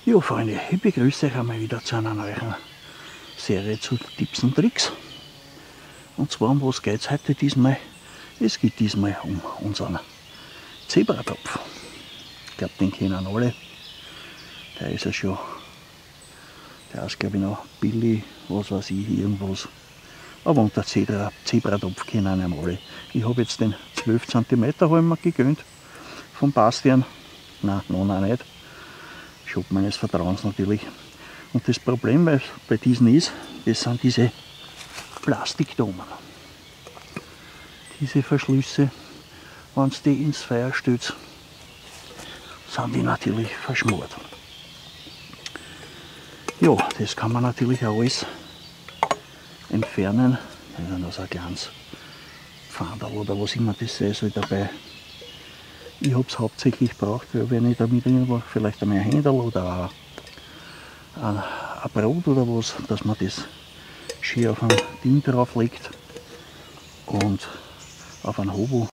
Ja, Freunde, ich begrüße euch einmal wieder zu einer neuen Serie zu Tipps und Tricks. Und zwar, um was geht es heute diesmal? Es geht diesmal um unseren Zebratopf. Ich glaube, den kennen alle. Der ist ja schon, der ist glaube ich noch billig, was weiß ich, irgendwas. Aber unter Zebratopf kennen ihn alle. Ich habe jetzt den 12 cm Halmer gegönnt vom Bastian. Nein, noch nicht. Shop meines Vertrauens natürlich. Und das Problem bei diesen ist, das sind diese Plastikdomen. Diese Verschlüsse, wenn es die ins Feuer stellt, sind die natürlich verschmort. Ja, das kann man natürlich auch alles entfernen. Da ist noch so ein kleines Pfandal oder was immer das sein soll dabei. Ich habe es hauptsächlich gebraucht, weil wenn ich damit irgendwo vielleicht einmal ein Händel oder ein Brot oder was, dass man das schön auf ein Ding drauf legt und auf ein Hobo.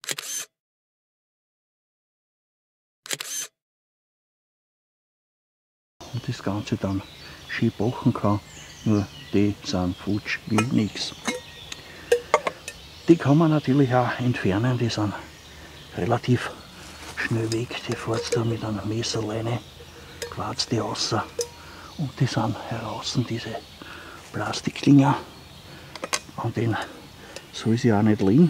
Und das Ganze dann schön backen kann. Nur die sind futsch wie nichts. Die kann man natürlich auch entfernen, die sind relativ schnell weg. Die fährt da mit einer Messerleine, quarzt die raus und die sind heraus, diese Plastikdinger. An denen soll sie auch nicht liegen.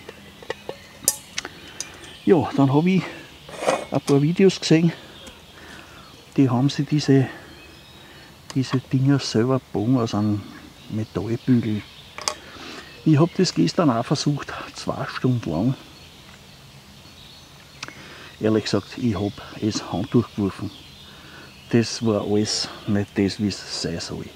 Ja, dann habe ich ein paar Videos gesehen, die haben sie diese Dinger selber gebogen aus einem Metallbügel. Ich habe das gestern auch versucht, 2 Stunden lang. Ehrlich gesagt, ich habe es Hand durchgeworfen. Das war alles nicht das, wie es sein soll.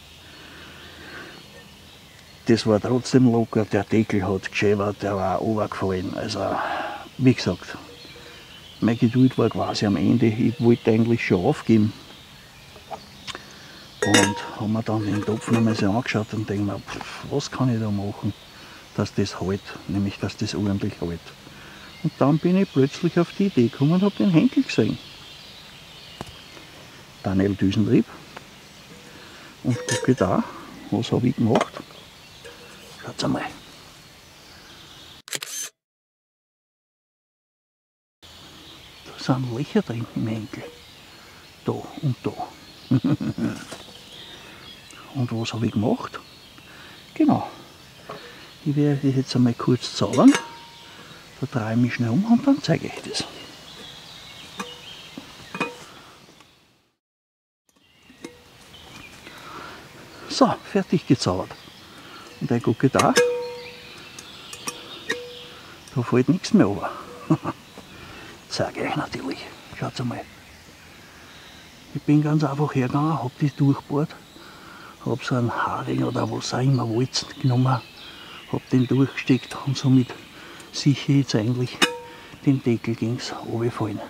Das war trotzdem locker, der Deckel hat geschäbert, der war runtergefallen. Also, wie gesagt, meine Geduld war quasi am Ende. Ich wollte eigentlich schon aufgeben. Und habe mir dann den Topf nochmal so angeschaut und denke mir, was kann ich da machen, dass das hält, nämlich dass das ordentlich hält. Und dann bin ich plötzlich auf die Idee gekommen und habe den Henkel gesehen. Daniel Düsentrieb. Und gucke da, was habe ich gemacht. Schaut einmal. Da sind Löcher drin im Henkel. Da und da. Und was habe ich gemacht? Genau. Ich werde das jetzt einmal kurz zaubern. Da drehe ich mich schnell um und dann zeige ich das. So, fertig gezaubert. Und ich gucke da. Da fällt nichts mehr runter. Zeige ich euch natürlich. Schaut mal. Ich bin ganz einfach hergegangen, habe die durchbohrt, habe so einen Haring oder was auch immer wollt genommen, habe den durchgesteckt und somit sicher jetzt eigentlich den Deckel gegen das runterfallen.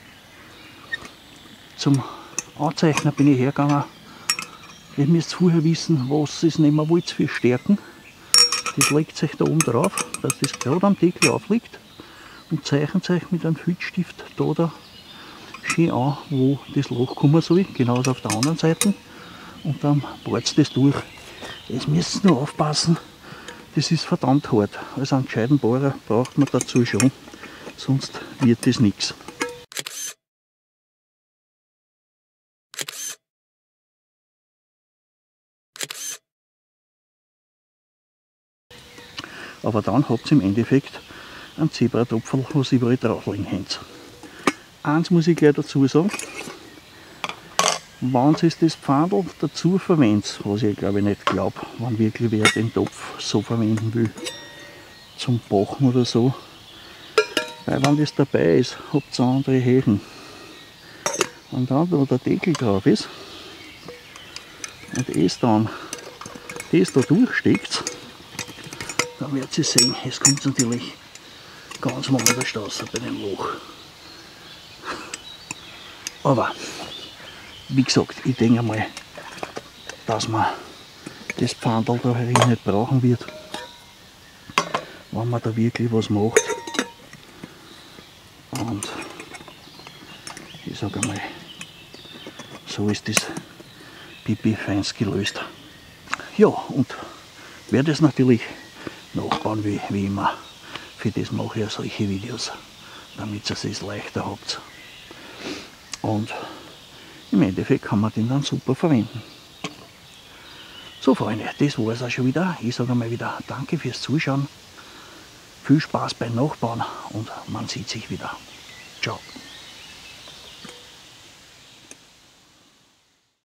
Zum Anzeichner bin ich hergegangen. Ihr müsst vorher wissen, was ihr nehmen wollt für Stärken. Das legt sich da oben drauf, dass das gerade am Deckel aufliegt und zeichnet euch mit einem Filzstift da schön an, wo das Loch kommen soll, genauso auf der anderen Seite. Und dann bohrt das durch. Jetzt müsst ihr nur aufpassen, das ist verdammt hart. Also einen gescheiten Bohrer braucht man dazu schon, sonst wird das nichts. Aber dann habt ihr im Endeffekt einen Zebratopferl, was überall drauflegen könnt. Eins muss ich gleich dazu sagen, wenn ihr das Pfandl dazu verwendet, was ich glaube ich nicht glaube, wenn wirklich wer den Topf so verwenden will, zum Backen oder so, weil wenn das dabei ist, habt ihr andere Häfen. Und dann, wo der Deckel drauf ist und es dann das da durchsteckt, dann werdet ihr sehen, es kommt natürlich ganz woanders raus bei dem Loch. Aber wie gesagt, ich denke mal, dass man das Pfandl da herin nicht brauchen wird, wenn man da wirklich was macht. Und ich sage einmal, so ist das pipi feins gelöst. Ja, und wer das natürlich nachbauen will, wie immer, für das mache ich solche Videos, damit ihr es leichter habt. Und im Endeffekt kann man den dann super verwenden. So Freunde, das war es auch schon wieder. Ich sage einmal wieder danke fürs Zuschauen. Viel Spaß beim Nachbauen und man sieht sich wieder. Ciao.